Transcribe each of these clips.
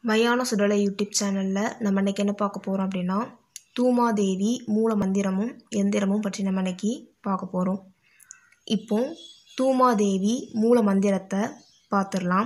மயான சுடலை யூடியூப் சேனலில் நம்ம இன்றைக்கி என்ன பார்க்க போகிறோம் அப்படின்னா தூமாதேவி மூல மந்திரமும் எந்திரமும் பற்றி நம்ம இன்றைக்கி பார்க்க போகிறோம். இப்போ தூமாதேவி மூல மந்திரத்தை பார்த்துடலாம்.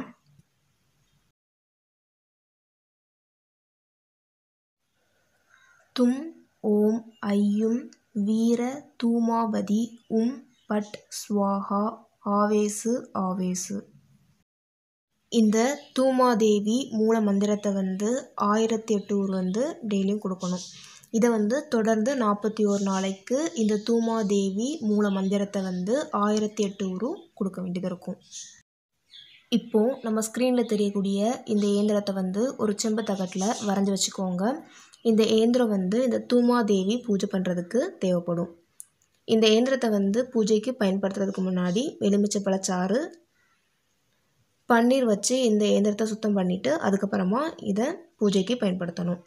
தும் ஓம் ஐயும் வீர தூமாவதி பட் ஸ்வாஹா ஆவேசு ஆவேசு. இந்த தூமாதேவி மூல மந்திரத்தை 1008 ஊர் டெய்லியும் கொடுக்கணும். இதை தொடர்ந்து 41 நாளைக்கு இந்த தூமாதேவி மூல மந்திரத்தை 1008 ஊரும் கொடுக்க வேண்டியது இருக்கும். இப்போது நம்ம ஸ்க்ரீனில் தெரியக்கூடிய இந்த இயந்திரத்தை ஒரு செம்பு தகட்டில் வரைஞ்சி வச்சுக்கோங்க. இந்த இயந்திரம் இந்த தூமாதேவி பூஜை பண்ணுறதுக்கு தேவைப்படும். இந்த இயந்திரத்தை பூஜைக்கு பயன்படுத்துறதுக்கு முன்னாடி எலுமிச்சை பழச்சாறு பன்னீர் வச்சு இந்த இயந்திரத்தை சுத்தம் பண்ணிவிட்டு அதுக்கப்புறமா இதை பூஜைக்கு பயன்படுத்தணும்.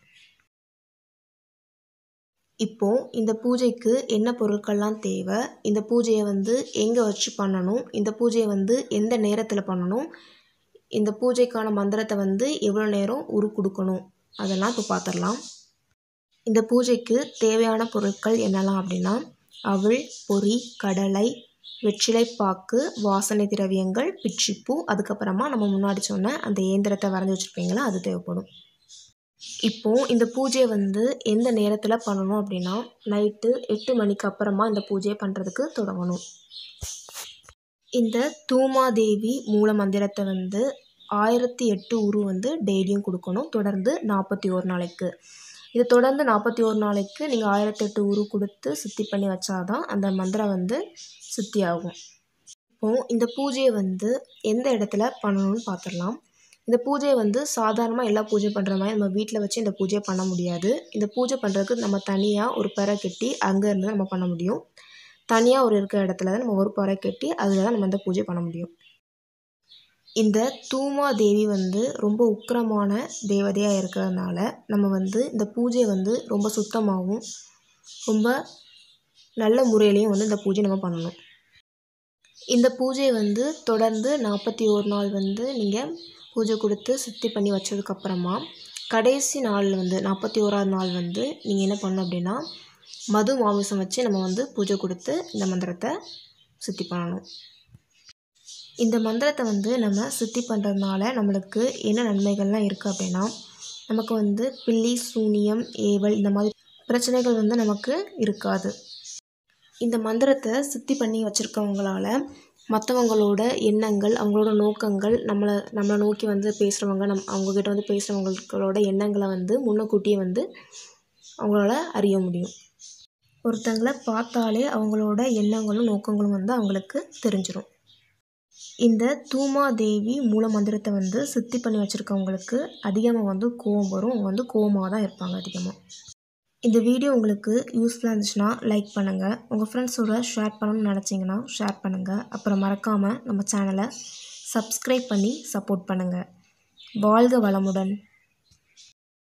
இப்போது இந்த பூஜைக்கு என்ன பொருட்கள்லாம் தேவை, இந்த பூஜையை எங்கே வச்சு பண்ணணும், இந்த பூஜையை எந்த நேரத்தில் பண்ணணும், இந்த பூஜைக்கான மந்திரத்தை எவ்வளோ நேரம் உரு கொடுக்கணும், அதெல்லாம் இப்போ பார்த்துடலாம். இந்த பூஜைக்கு தேவையான பொருட்கள் என்னெல்லாம் அப்படின்னா அவல், பொரி, கடலை, வெற்றிலைப்பாக்கு, வாசனை திரவியங்கள், பிச்சிப்பூ, அதுக்கப்புறமா நம்ம முன்னாடி சொன்ன அந்த இயந்திரத்தை வரைஞ்சி வச்சுருப்பீங்களா அது தேவைப்படும். இப்போது இந்த பூஜையை எந்த நேரத்தில் பண்ணணும் அப்படின்னா நைட்டு 8 மணிக்கு அப்புறமா இந்த பூஜையை பண்ணுறதுக்கு தொடங்கணும். இந்த தூமாதேவி மூல மந்திரத்தை 1008 உரு டெய்லியும் கொடுக்கணும், தொடர்ந்து 41 நாளைக்கு. இது தொடர்ந்து 41 நாளைக்கு நீங்கள் 1008 உரு கொடுத்து சுத்தி பண்ணி வச்சாதான் அந்த மந்திரம் சுத்தி ஆகும். இப்போது இந்த பூஜையை எந்த இடத்துல பண்ணணும்னு பார்த்துடலாம். இந்த பூஜையை சாதாரணமாக எல்லா பூஜை பண்ணுற மாதிரி நம்ம வீட்டில் வச்சு இந்த பூஜையை பண்ண முடியாது. இந்த பூஜை பண்ணுறதுக்கு நம்ம தனியாக ஒரு பறை கட்டி அங்கேருந்து நம்ம பண்ண முடியும். தனியாக ஒரு இருக்கிற இடத்துல தான் நம்ம ஒரு பறை கட்டி அதில் தான் நம்ம இந்த பூஜை பண்ண முடியும். இந்த தூமாதேவி ரொம்ப உக்கிரமான தேவதையாக இருக்கிறதுனால நம்ம இந்த பூஜையை ரொம்ப சுத்தமாகவும் ரொம்ப நல்ல முறையிலையும் இந்த பூஜை நம்ம பண்ணணும். இந்த பூஜையை தொடர்ந்து 41 நாள் நீங்கள் பூஜை கொடுத்து சுத்தி பண்ணி வச்சதுக்கப்புறமா கடைசி நாள் 41ஆவது நாள் நீங்கள் என்ன பண்ணணும் அப்படின்னா மது மாமிசம் வச்சு நம்ம பூஜை கொடுத்து இந்த மந்திரத்தை சுத்தி பண்ணணும். இந்த மந்திரத்தை நம்ம சுத்தி பண்ணுறதுனால நம்மளுக்கு என்ன நன்மைகள்லாம் இருக்குது அப்படின்னா நமக்கு பில்லி, சூனியம், ஏவல் இந்த மாதிரி பிரச்சனைகள் நமக்கு இருக்காது. இந்த மந்திரத்தை சுத்தி பண்ணி வச்சுருக்கவங்களால மற்றவங்களோட எண்ணங்கள், அவங்களோட நோக்கங்கள், நம்மளை நோக்கி பேசுகிறவங்க, அவங்கக்கிட்ட பேசுகிறவங்களோட எண்ணங்களை முன்னக்கூட்டியே அவங்களால அறிய முடியும். ஒருத்தங்களை பார்த்தாலே அவங்களோட எண்ணங்களும் நோக்கங்களும் அவங்களுக்கு தெரிஞ்சிடும். இந்த தூமாதேவி மூல மந்திரத்தை சுத்தி பண்ணி வச்சுருக்கவங்களுக்கு அதிகமாக கோவம் வரும். அவங்க கோவமாக தான் இருப்பாங்க அதிகமாக. இந்த வீடியோ உங்களுக்கு யூஸ்ஃபுல்லாக இருந்துச்சுன்னா லைக் பண்ணுங்கள். உங்கள் ஃப்ரெண்ட்ஸோட ஷேர் பண்ணணும்னு நினச்சிங்கன்னா ஷேர் பண்ணுங்கள். அப்புறம் மறக்காமல் நம்ம சேனலை சப்ஸ்கிரைப் பண்ணி சப்போர்ட் பண்ணுங்கள். வாழ்க வளமுடன்.